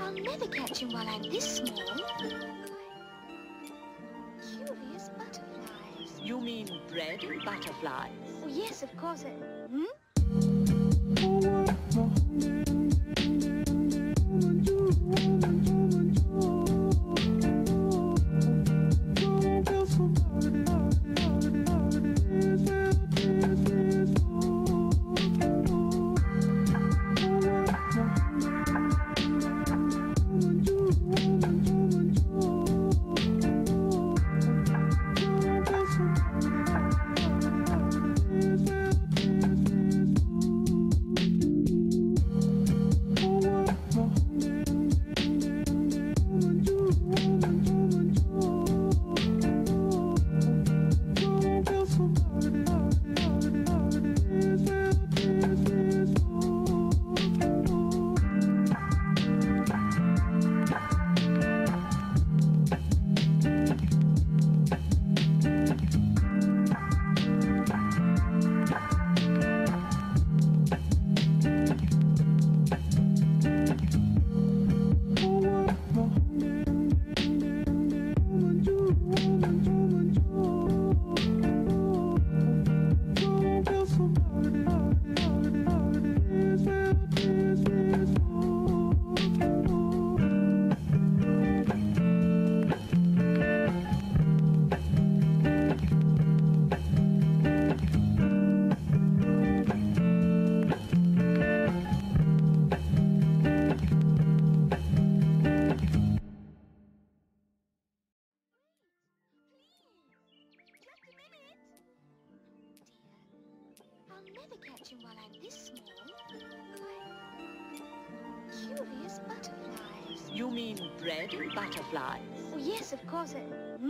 I'll never catch him while I'm this small. Curious butterflies. You mean bread and butterflies? Oh, yes, of course. Hmm? I'll never catch him while I'm this small. Curious butterflies. You mean bread and butterflies? Oh, yes, of course. Hmm?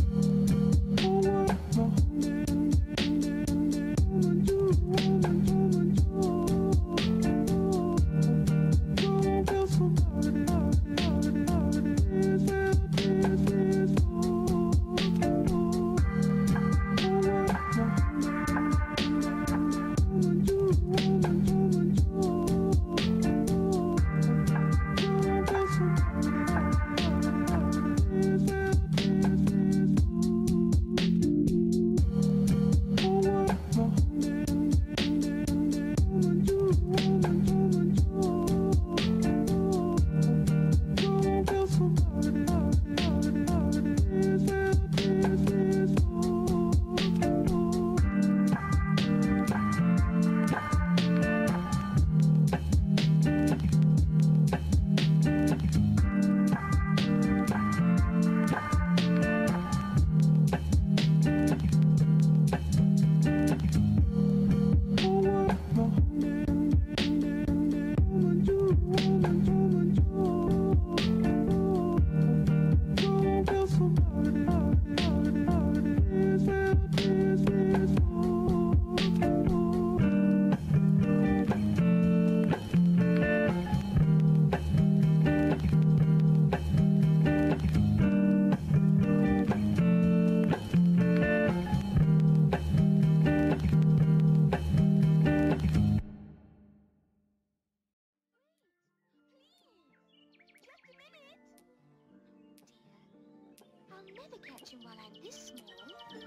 I'll never catch him while I'm this small.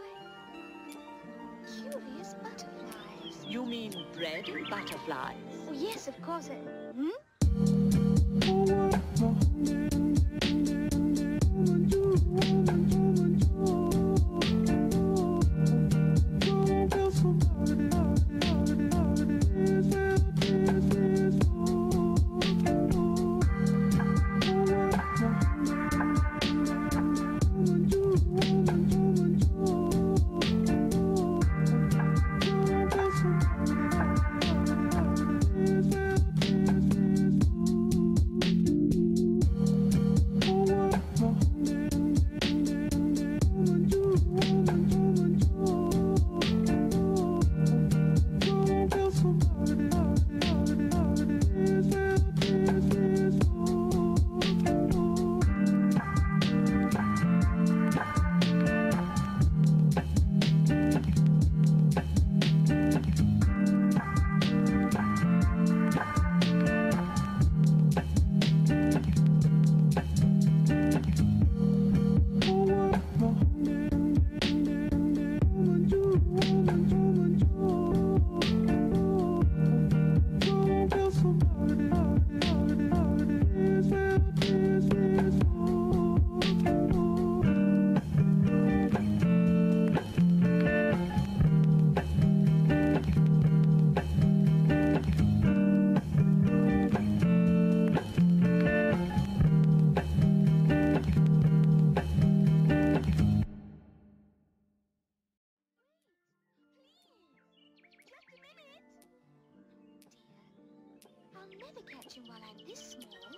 Curious butterflies. You mean bread and butterflies? Oh, yes, of course. Hmm? never catch him while I'm this small.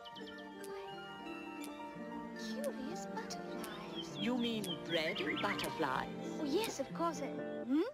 Why, curious butterflies. You mean bread and butterflies? Oh, yes, of course. Hmm?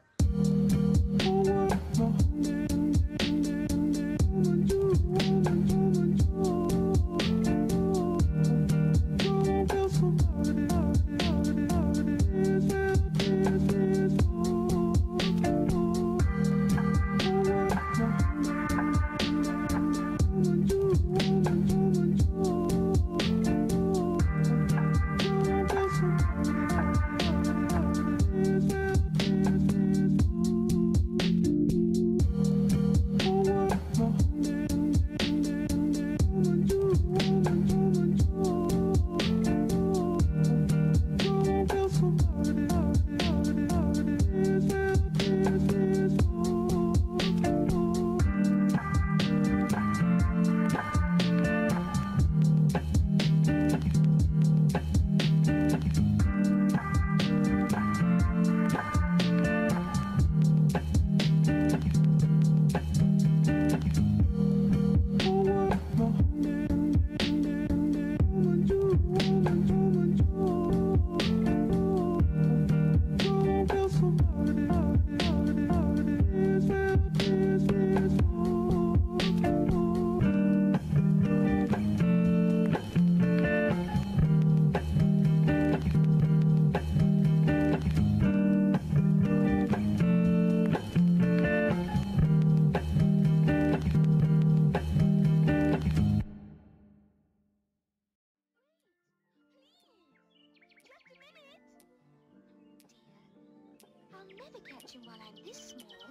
I'll never catch him while I'm this small.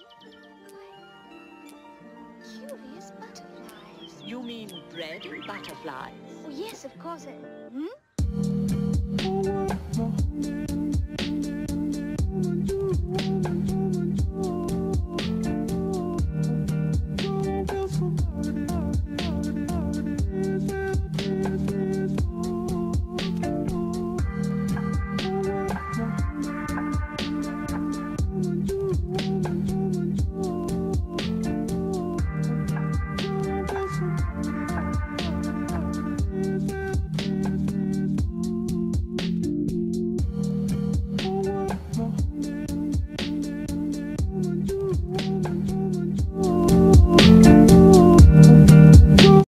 Why, curious butterflies. You mean bread and butterflies? Oh, yes, of course. Hmm?